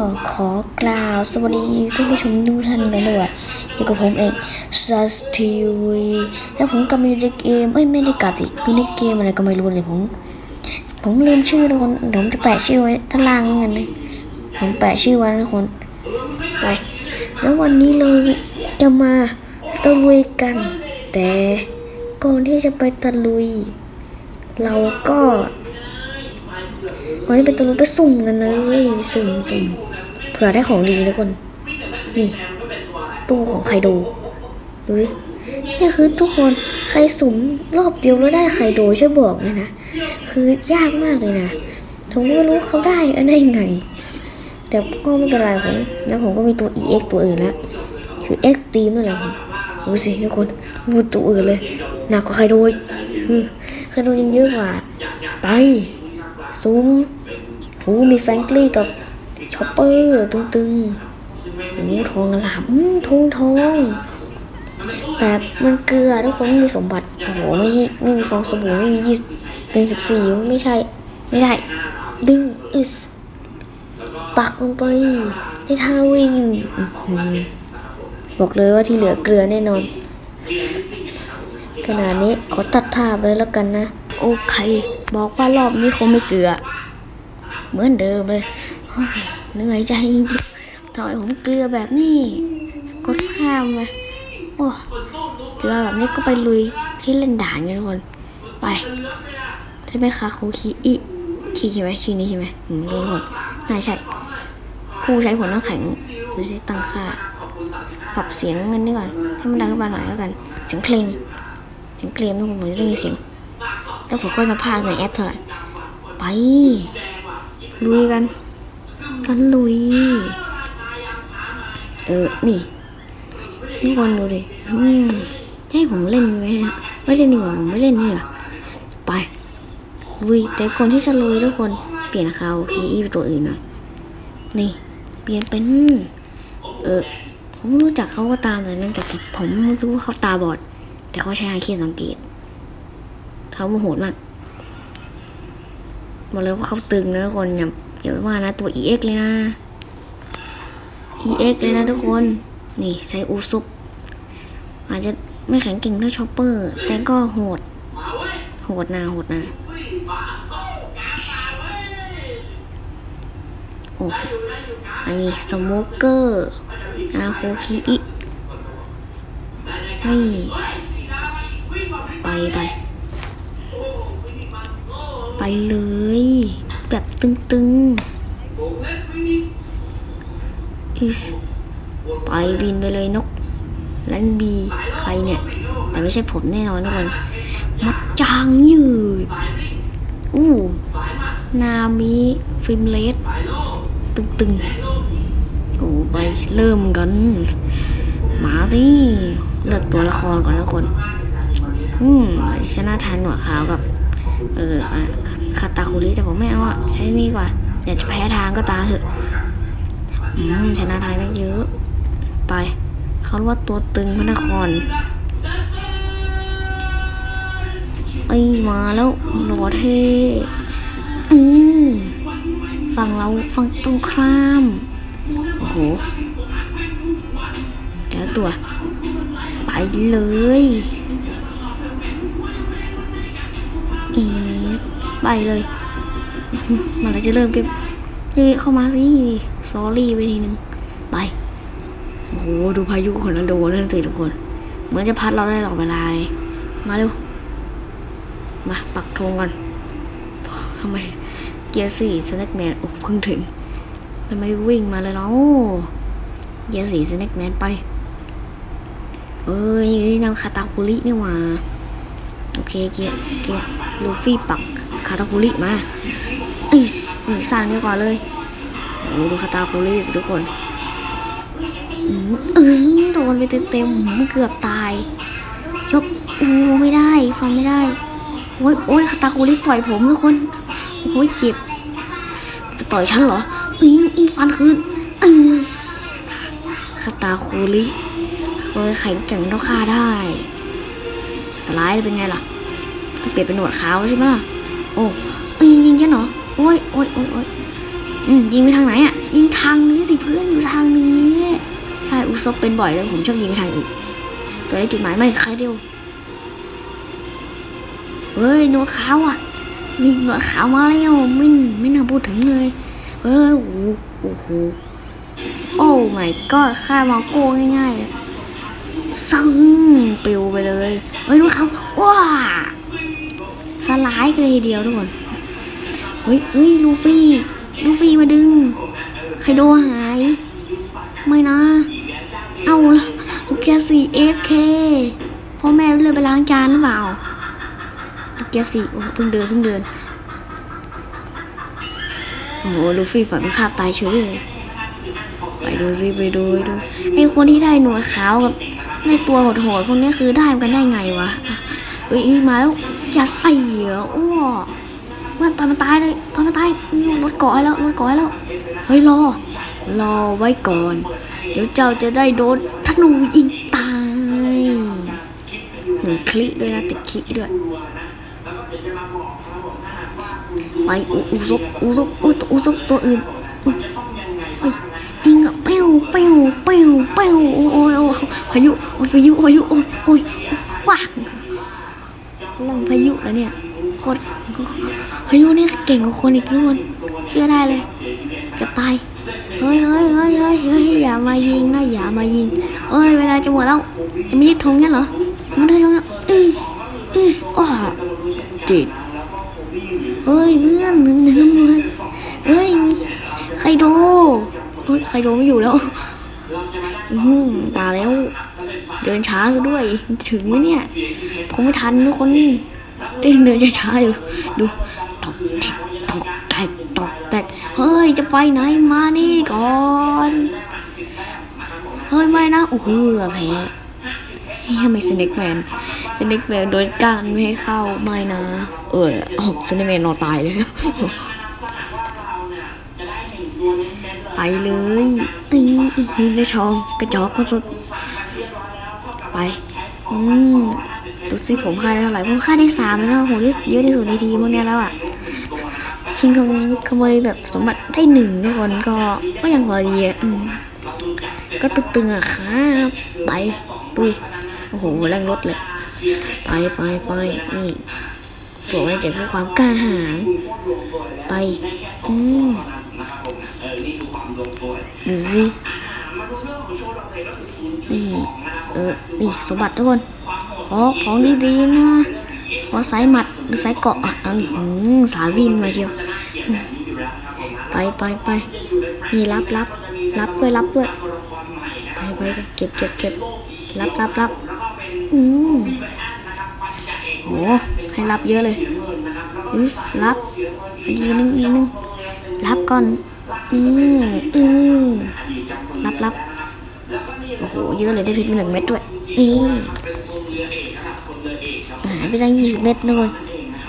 ขอกล่าวสวัสดีท่านผู้ชมทุกท่านกันด้วยอยู่กับผมเองซัสทีวีแล้วผมก็มีในเกมไม่ได้กัดอีกมีในเกมอะไรก็ไม่รู้เลยผมลืมชื่อทุกคนผมจะแปะชื่อไว้ด้านล่างเหมือนกันเลยผมแปะชื่อไว้ทุกคนไปแล้ววันนี้เราจะมาตะลุยกันแต่ก่อนที่จะไปตะลุยเราก็วันนี้เป็นตะลุยไปสุ่มกันเลยสุ่มเผื่อได้ของดีทุกคนนี่ตู้ของไคโดดูดินี่คือทุกคนใครสุ่มรอบเดียวแล้วได้ไคโดช่วยบอกเลยนะคือยากมากเลยนะผมไม่รู้เขาได้ยังไงแต่ก็ไม่เป็นไรผมก็มีตัว EX ตัวอื่นแล้วคือ X ทีมนั่นแหละดูสิทุกคนดูตัวอื่นเลยหนักกว่าไคโดยังเยอะกว่าไปซูมมีแฟรงค์ลี่กับชอปเปอร์ตึงทองอลามทองแต่มันเกลือทุกคนไม่มีสมบัติโอ้โหไม่มีฟองสบู่ไม่มีเป็น14ไม่ได้ดึงปักลงไปในท่าวิ่งบอกเลยว่าที่เหลือเกลือแน่นอนขนาดนี้ขอตัดภาพเลยแล้วกันนะโอเคบอกว่ารอบนี้คงไม่เกลือเหมือนเดิมเลยเหนื่อยใจจริงๆถอยผมเกลือแบบนี้กดข้ามไปโอ้เกลือแบบนี้ก็ไปลุยที่เล่นด่านกันทุกคนไปใช่ไหมคะครูใช่ไหมชื่อนี้ใช่ไหมรู้หมดน่าใช่ครูใช้ผลน้ำแข็งดูสิตั้งค่าปรับเสียงเงินดีก่อนให้มันดังขึ้นมาหน่อยแล้วกันเสียงเพลงทุกคนผมจะได้ยินเสียงแล้วผมค่อยมาพากในแอปเท่าไหร่ไปลุยกันลุยนี่ทุกคนดูดิใช่ผมเล่นไหมไม่เล่นดีกว่าผมไม่เล่นนี่หรอไปลุยแต่ก่อนที่จะลุยทุกคนเปลี่ยนเขาเป็นตัวอื่นหน่อยนี่เปลี่ยนเป็นผมรู้จักเขาก็ตามแต่นั่นแต่ผมไม่รู้ว่าเขาตาบอดแต่เขาใช้ไอคิดสังเกตเขาโมโหมากบอกเลยว่าเขาตึงนะทุกคนอย่าว่านะตัว EX เลยนะ EX เลยนะทุกคนนี่ใช้อูซุปอาจจะไม่แข็งเก่งเท่าชอปเปอร์แต่ก็โหดนะโอ้อันนี้สโมเกอร์อาโคคิอินี่ไปเลยแบบตึงไปบินไปเลยนกแลนบีใครเนี่ยแต่ไม่ใช่ผมแน่นอนทุกคนมัดจางยืดนามิฟิล์มเลสตึงโอ้ไปเริ่มกันมาสิเลือกตัวละครก่อนทุกคนชนะทานหนวดขาวกับคาตาคุริแต่ผมไม่เอาใช้นี่กว่าอยากจะแพ้ทางก็ตาเถอะชนะทางไม่เยอะไปเขาว่าตัวตึงพระนครมาแล้วหล่อเท่ฝั่งเราฝั่งตรงข้ามโอ้โหแล้วตัวไปเลยไปเลยมันจะเริ่มเก็บเข้ามาสิซอรี่ไปทีนึงไปโอ้โหดูพายุของนันโดนั่นสิทุกคนเหมือนจะพัดเราได้ตลอดเวลาเลยมาเร็วมาปักธงกันทำไมเกียร์4สแน็คแมนโอ้เพิ่งถึงทำไมวิ่งมาเลยเนาะเกียร์4สแน็คแมนไปนำคาตาคุรินี่หว่าโอเคเกียร์ลูฟี่ปักคาตาคุริมาสร้างดีกว่าเลยโอ้ดูคาตาคุริสิทุกคนโดนไปเต็มเกือบตายชกไม่ได้ฟันไม่ได้โอ้ยคาตาคุริต่อยผมทุกคนโอ้ยเจ็บต่อยฉันเหรอฟันคืนคาตาคุริแข็งแกร่งเท่าฆ่าได้สไลด์เป็นไงล่ะเปลี่ยนเป็นหนวดขาวใช่ไหมล่ะโอ้ยิงฉันเหรอโอ้ยยิงไปทางไหนอ่ะยิงทางนี้สิเพื่อนอยู่ทางนี้ใช่อุซบเป็นบ่อยเลยผมชอบยิงไปทางอื่นตัวได้จุดหมายไม่ใครเดียวเฮ้ยหนวดขาวอ่ะนี่หนวดขาวมาแล้วไม่น่าพูดถึงเลยโอ้โหโอ้ my god ฆ่ามาโก้ง่ายๆเลยซึ่งปิวไปเลยเฮ้ยหนวดขาวว้าสลายกันเลยทีเดียวทุกคนเฮ้ยลูฟี่มาดึงไคโดหายไม่นะเอาละแกสี่ AFK พ่อแม่เลยไปล้างจานหรือเปล่าแกสี่เพิ่งเดินโอ้โหลูฟี่ฝั่งตรงข้ามตายเฉยเลยไปดูไอ้คนที่ได้หนวดขาวกับในตัวโหดๆพวกนี้คือได้กันได้ไงวะเฮ้ยมาแล้วอย่าใส่อ้วมันตอนมันตายเลยรถเกาะแล้วเฮ้ยรอไว้ก่อนเดี๋ยวเจ้าจะได้โดนธนูยิงตายหนึ่งคลิด้วยนะติดคลิด้วยไปอุซบตัวอื่นยิงเป้วโอ้ยพายุโอ้ยว้าลงพายุแล้วเนี่ยโคตรพายุเนี่ยเก่งกว่าคนอีกทุกคนเชื่อได้เลยเกือบตายเฮ้ยอย่ามายิงนะเอ้ยเวลาจะหมดแล้วจะไม่ยึดธงงั้นเหรอจะไม่ได้ธงแล้วจิตเฮ้ยเพื่อนเฮ้ยไคโดไม่อยู่แล้วมาแล้วเดินช้าซะด้วยถึงไหมเนี่ยผมไม่ทันทุกคนเดินช้าอยู่ดูตอกแตกเฮ้ยจะไปไหนมานี่ก่อนเฮ้ยไม่นะโอ้โหแพ้ทำไมสเน็กแมนโดนการไม่ให้เข้าไม่นะสเน็กแมนนอนตายเลยไปเลยได้ทองกระจอกมาสุดไปดูสิผมค่าได้เท่าไหร่ผมค่าได้3แล้วโหที่เยอะที่สุดในทีมพวกนี้แล้วอ่ะชิงขโมยแบบสมบัติได้1ทุกคนก็ยังพอดีก็ตึงๆอ่ะครับไปดุยโอ้โหแรงรถเลยไปนี่บอกว่าจะเพื่อความกล้าหาญไปดูสินี่สมบัติทุกคนขอของดีๆนะขอสายหมัดหรือสายเกาะสายวินมาเชียวไปนี่รับด้วยไปเก็บรับโอ้ให้รับเยอะเลยรับอีกนึงรับก่อนรับโอ้โหเยอะเลยได้เพชรมา1 เม็ดด้วยหายไปตั้ง20 เม็ดทุกคน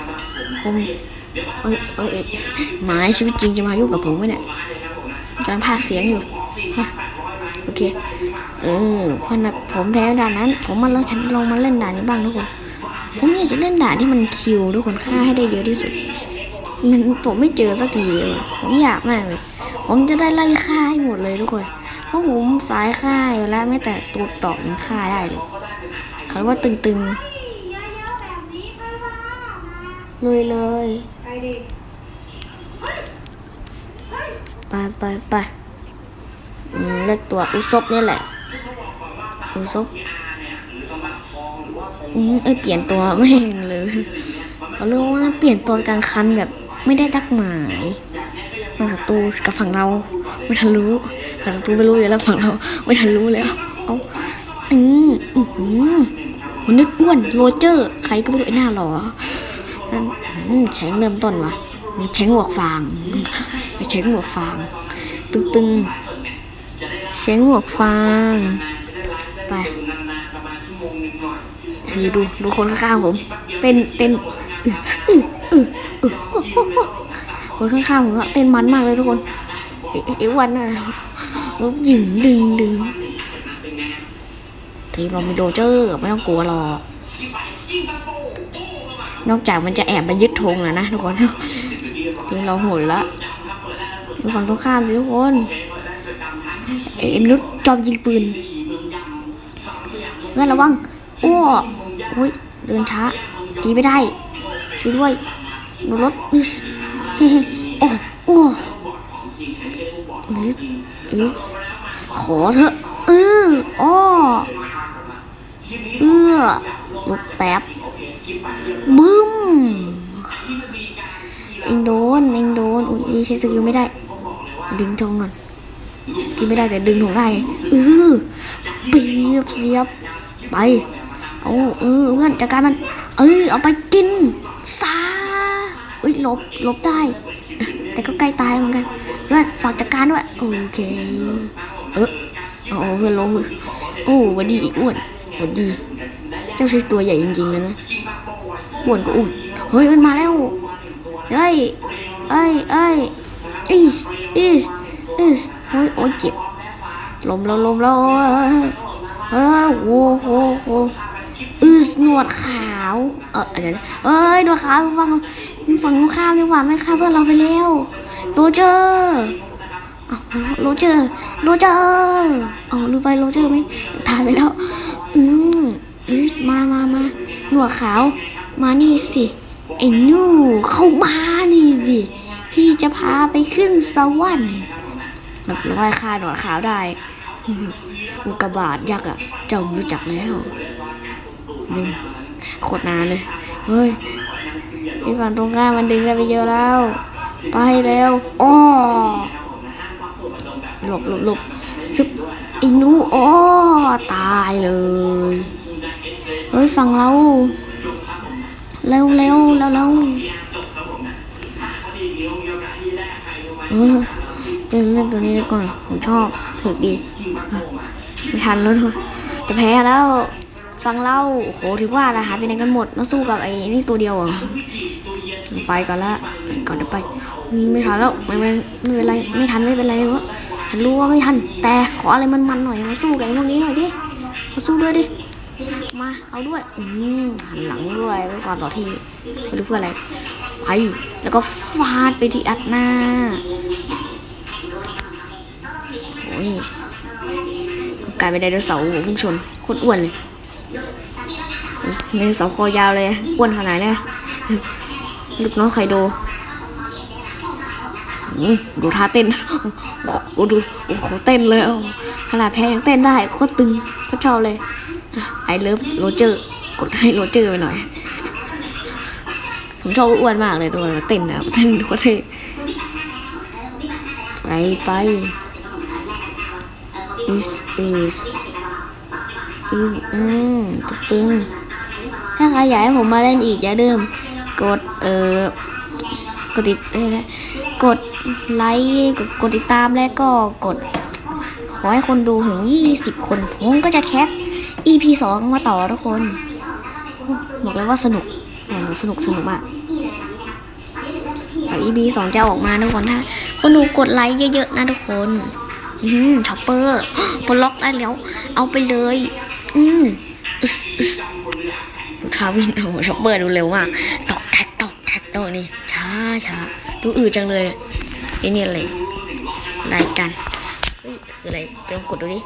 หมายชีวิตจริงจะมายุ่งกับผมไหมเนี่ยกำลังพากย์เสียงอยู่โอเคพอผมแพ้ด่านนั้นผมมาแล้วฉันลองมาเล่นด่านนี้บ้างทุกคนผมอยากจะเล่นด่านที่มันคิวทุกคนฆ่าให้ได้เยอะที่สุดผมไม่เจอสักทีเลยผมอยากมากเลยผมจะได้ไล่ฆ่าให้หมดเลยทุกคนเพราะผมสายฆ่าอยู่แล้วไม่แต่ตัวตอกยังฆ่าได้เลยเขาว่าตึงเลยไปเลือกตัวอุซบนี่แหละอุซบเปลี่ยนตัวไม่เห็นเลยเขาเรียกว่าเปลี่ยนตัวกลางคันแบบไม่ได้ดักหมายฝั่งศัตรูกับฝั่งเราไม่ทันรู้ฝั่งศัตรูไม่รู้อยู่แล้วฝั่งเราไม่ทันรู้แล้วมันนึกอ้วนโรเจอร์ใครก็ไม่รู้ไอ้หน้าหล่อแฉงเริ่มต้นวะแฉงหัวฟางตึงแฉงหัวฟางไปดูคนข้างๆผมเต้นคนข้างๆผมเต้นมันมากเลยทุกคนเอวันน่ะลูกหญิงดึงทีมเรามีโดเจอร์ไม่ต้องกลัวหรอกนอกจากมันจะแอบมายึดธงนะทุกคนทีมเราโหดละดูฝั่งตรงข้ามสิทุกคนไอ้มนุษย์จอมยิงปืนเพื่อนระวังโอ้ยเดินช้าตีไม่ได้ช่วยด้วยรถเฮ้โอ้โอ้ขอเถอะอ้อลุกแป๊บบึ้มเองโดนอุ้ยใช้สกิลไม่ได้ดึงทองก่อนสกิลไม่ได้แต่ดึงทองได้เสียบไปเอาเพื่อนจัดการมันเอาไปกินซาหลบได้แต่ก็ใกล้ตายเหมือนกันเพื่อนฝากจัดการด้วยโอเคเพื่อนล้มวันดีอีกอ้วนวันดีเจ้าใช้ตัวใหญ่จริงๆเลยนะอ้วนก็อ้วนเฮ้ยมันมาแล้วเฮ้ยโอ้ยเจ็บล้มแล้วโอ้โหหนวดขาวเดี๋ยวหนวดขาวฝั่งตรงข้ามดีกว่าไม่ฆ่าเพื่อนเราไปแล้วโรเจอร์ลืมไปโรเจอร์ไม่ตายไปแล้วมาหนวดขาวมานี่สิไอ้นูเข้ามานี่สิพี่จะพาไปขึ้นสวรรค์แบบลอยคาหนวดขาวได้อุกกาบาตยักษ์เจ้ารู้จักแล้วดึงโคตรนานเลยเฮ้ยที่ฝั่งตรงข้ามมันดึงได้ไปเยอะแล้วไปแล้วหลบชุบไอ้นูตายเลยเฮ้ยฝั่งเราเร็วเล่นตัวนี้ดีกว่าผมชอบถึกดีไม่ทันแล้วด้วยจะแพ้แล้วฟังเล่าโหถือว่าอะไรหายไปไหนกันหมดมาสู้กับไอ้นี่ตัวเดียวไปก่อนจะไปนี่ไม่ทันแล้วไม่เป็นไรไม่ทันไม่เป็นไรวะฉันรู้ว่าไม่ทันแต่ขออะไรมันหน่อยมาสู้กับไอ้พวกนี้หน่อยดิมาสู้ด้วยดิมาเอาด้วยหันหลังด้วยไว้ก่อนต่อทีไม่รู้เพื่ออะไรไปแล้วก็ฟาดไปที่อัดหน้าโอ้ยกลายเป็นไดโนเสาร์พุ่งชนโคตรอ้วนเลยไดโนเสาร์คอยาวเลยอ้วนขนาดนี้ลูกน้องไคโดดูท่าเต้นดูเต้นเลยขนาดแพ้ยังเต้นได้โคตรตึงโคตรชอบเลยไอเลิฟโรเจอร์กดให้โรเจอร์ไปหน่อยผมชอบอ้วนมากเลยตัวเต้นนะเต้นโคตรเท่ไปตึงถ้าใครอยากให้ผมมาเล่นอีกอย่าลืมกดกดไลค์กดติดตามและก็กดขอให้คนดูถึง20 คนผมก็จะแคป EP 2มาต่อทุกคนบอกเลยว่าสนุกมากEP 2จะออกมาทุกคนถ้าคนดูกดไลค์เยอะๆนะทุกคนช็อปเปอร์ปลดล็อกได้แล้วเอาไปเลยดูทาวินช็อปเปอร์ดูเร็วมากตอกแท็กตัวนี้ช้าดูจังเลยไอ้นี่อะไรรายการคืออะไรลองกดดูดิ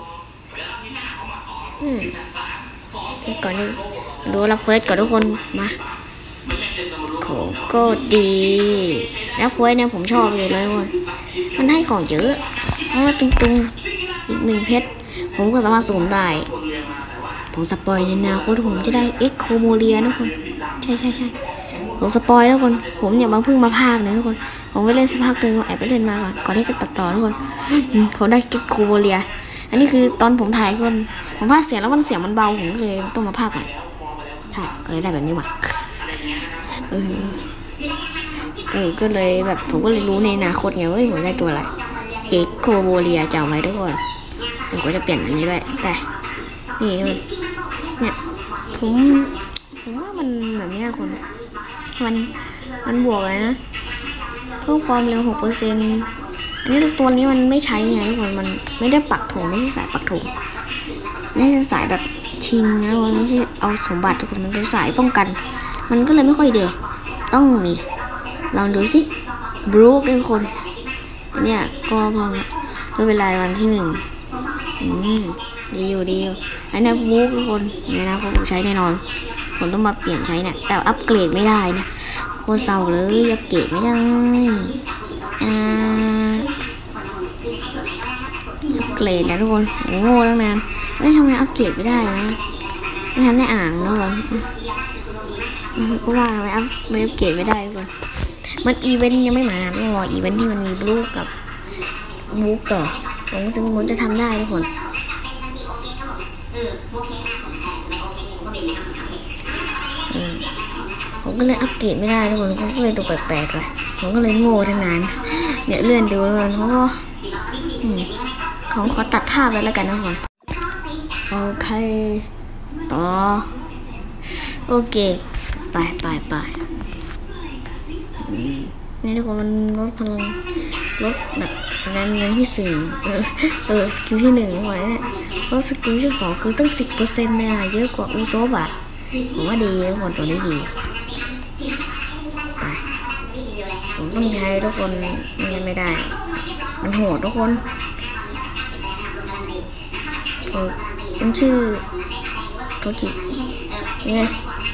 ก่อนนี้ดูรับเควสก่อนทุกคนมาของก็ดีแล้วเควสเนี่ยผมชอบเลยทุกคนมันให้ของเยอะเพราะว่าตึงอีก1 เพชรผมก็สามารถสุ่มได้ผมสปอยในอนาคตผมจะได้เอ็กโคโมเลียทุกคนใช่ผมสปอยทุกคนผมอย่ามาพึ่งมาพากนะทุกคนผมไปเล่นสักพักนึงแอบไปเล่นมาก่อนที่จะตัดต่อทุกคนผมได้เอ็กโคโมเลียอันนี้คือตอนผมถ่ายคนผมพากเสียงแล้วมันเสียงมันเบาผมเลยต้องมาพากใหม่ใช่ก็เลยได้แบบนี้มาก็เลยแบบผมก็เลยรู้ในอนาคตไงว่าผมได้ตัวอะไรเอ็กโคโมเลียจะเอาไหมทุกคนผมก็จะเปลี่ยนอันนี้ด้วยแต่นี่เนี่ยผมว่ามันแบบนี้คนมันบวกเลยนะเพิ่มความเร็ว 6% อันนี้ตัวนี้มันไม่ใช้ไงทุกคนมันไม่ได้ปักธงไม่ใช่สายปักธงไม่ใช่สายแบบชิงนะมันไม่ใช่เอาสมบัติทุกคนมันเป็นสายป้องกันมันก็เลยไม่ค่อยเดต้องนี่ลองดูสิบรูคทุกคนเนี่ยก็พอไม่เป็นไรวันที่1ดีอยู่อันนี้บู๊ทุกคนเนี่ยนะผมใช้แน่นอนผมต้องมาเปลี่ยนใช้เนี่ยแต่อัปเกรดไม่ได้นะโคตรเศร้าเลยอัปเกรดไม่ได้อัปเกรดนะทุกคนโอ้โหตั้งนานทำไมอัปเกรดไม่ได้นะไม่ทันได้อ่านนะก่อนเพราะว่าทำไมอัปเกรดไม่ได้ทุกคนมันอีเวนต์ยังไม่มาต้องรออีเวนต์ที่มันมีบลูกับบุ๊กต่อผมถึงมันจะทำได้ทุกคนผมก็เลยอัปเกรดไม่ได้ทุกคนก็เลยตัวแปลกๆไปผมก็เลยโง่ทั้งนั้นเนี่ยเลื่อนดูเลยเพราะว่าของขอตัดภาพแล้วกันทุกคนโอเคต่อโอเคไปนี่ทุกคนมันลดพลังลดแบบนั้นเงินที่4สกิลที่1ไว้เนี่ยเพราะสกิลที่2คือตั้ง 10% เลยเยอะกว่าอูโซบะผมว่าดีทุกคนตัวนี้ดีไปผมต้องใช้ทุกคนไม่ได้มันโหดทุกคนมันชื่อโทกิเนี่ย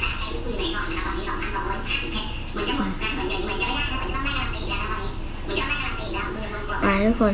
ไปทุกคน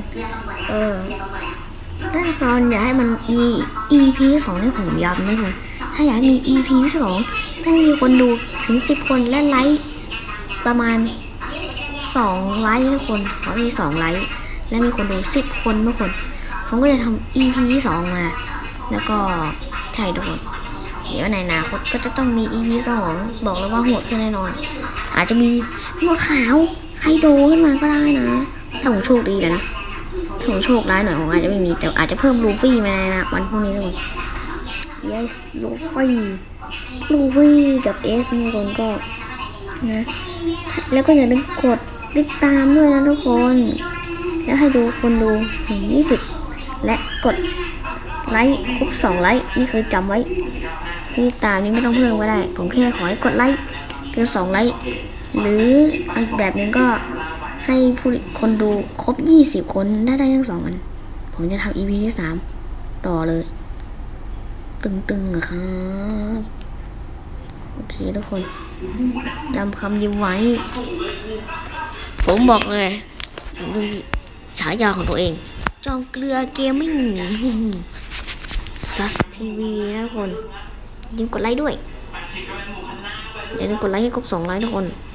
ถ้าละครอยากให้มันมี EP 2ที่ผมย้ำนะทุกคนถ้าอยากมี EP 2ต้องมีคนดูถึง10 คนและไลค์ประมาณ2ไลค์ทุกคนขอมี2ไลค์และมีคนดู10 คนทุกคนผมก็จะทำ EP 2มาแล้วก็ใช่ทุกคนเดี๋ยวในอนาคตก็จะต้องมี EP 2บอกเลยว่าโหดขึ้นแน่นอนอาจจะมีหมวดขาวใครโดขึ้นมาก็ได้นะถ้าผมโชคดีนะถ้าผมโชคร้ายหน่อยผมอาจจะไม่มีแต่อาจจะเพิ่มลูฟี่มาในวันพรุ่งนี้ทุกคน yes ลูฟี่กับเอสทุกคนก็นะแล้วก็อย่าลืมกดติดตามด้วยนะทุกคนแล้วให้ดูคนดูถึง20และกดไลค์ครบ2ไลค์นี่คือจำไว้ติดตามนี้ไม่ต้องเพิ่มก็ได้ผมแค่ขอให้กดไลค์คือ2ไลค์หรืออีกแบบนึงก็ให้คนดูครบ20 คนได้ทั้ง2 อันผมจะทำ EP ที่3ต่อเลยตึงๆอะครับโอเคทุกคนจำคำยิ้มไว้ผมบอกเลยผมมีฉายาของตัวเองจอมเกลือเกมมิ่งซัสทีวีนะทุกคนอย่าลืมกดไลค์ด้วยอย่าลืมกดไลค์ให้ครบ2 ไลค์ทุกคน